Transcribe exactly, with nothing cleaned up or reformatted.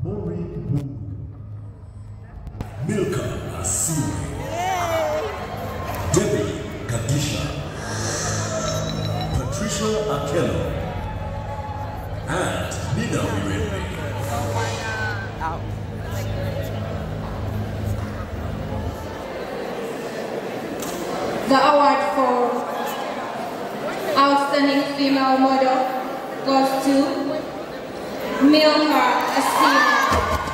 Milka Asiri, Debbie Kadisha, Patricia Akello, and Nina Wirembe. The award for Outstanding Female Model goes to Milka Asiri.